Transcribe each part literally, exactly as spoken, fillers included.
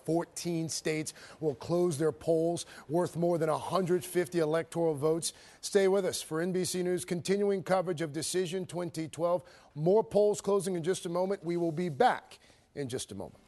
fourteen states will close their polls, worth more than one hundred fifty electoral votes. Stay with us for N B C News continuing coverage of Decision twenty twelve. More polls closing in just a moment. We will be back in just a moment.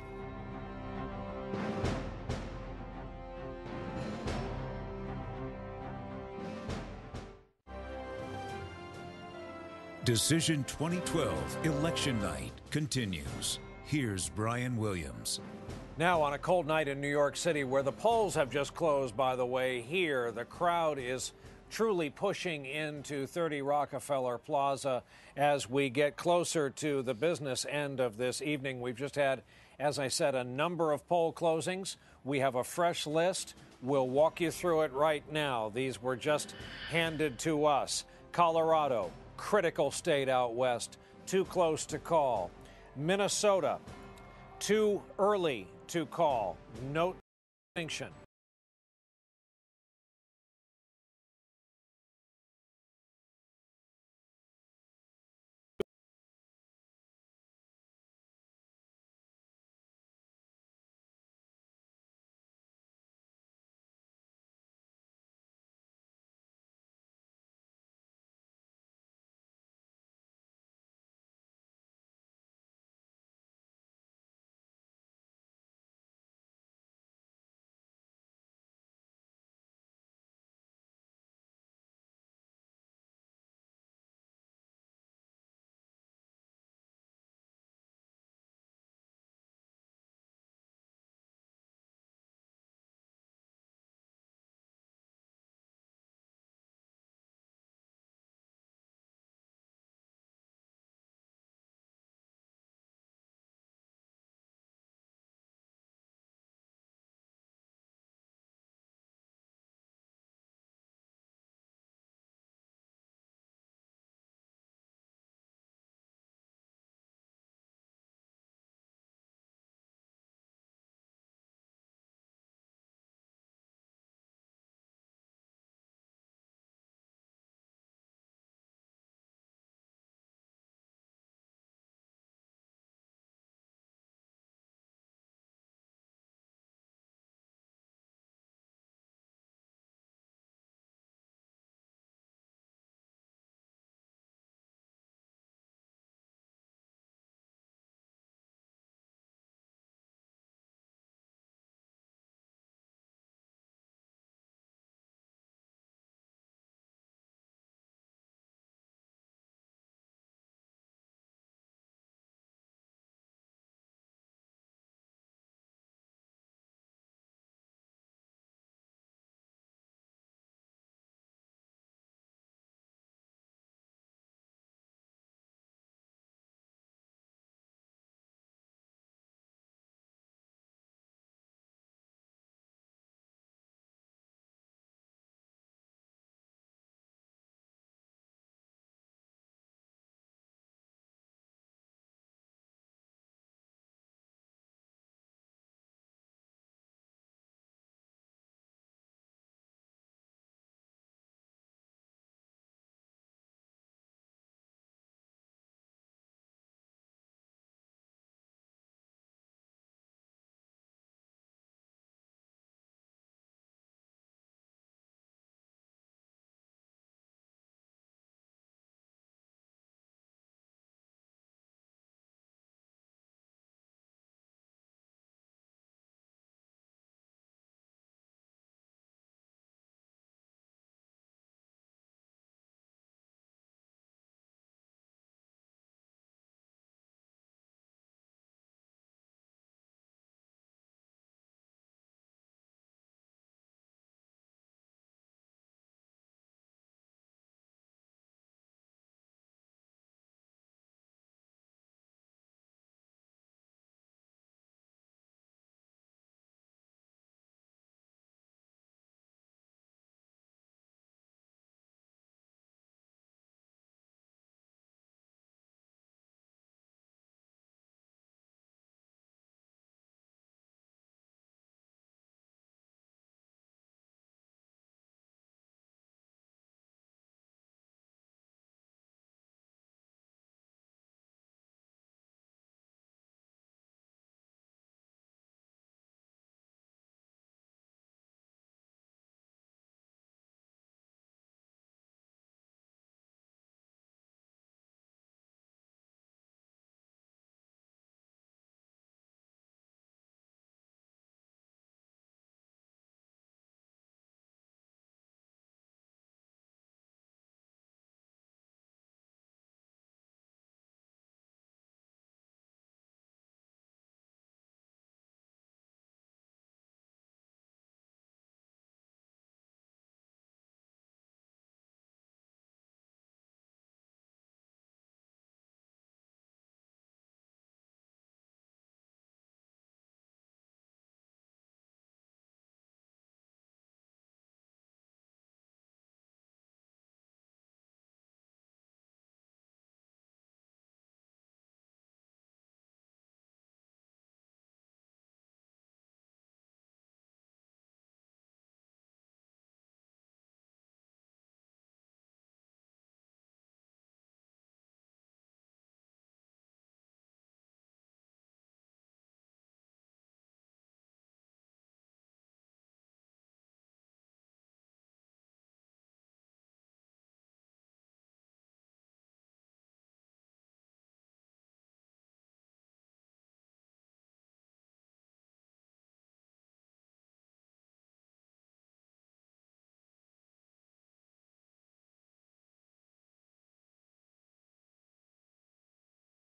Decision twenty twelve Election Night continues. Here's Brian Williams. Now on a cold night in New York City, where the polls have just closed, by the way, here the crowd is truly pushing into thirty Rockefeller Plaza as we get closer to the business end of this evening. We've just had, as I said, a number of poll closings. We have a fresh list. We'll walk you through it right now. These were just handed to us. Colorado, critical state out west, too close to call. Minnesota, too early to call. Note distinction.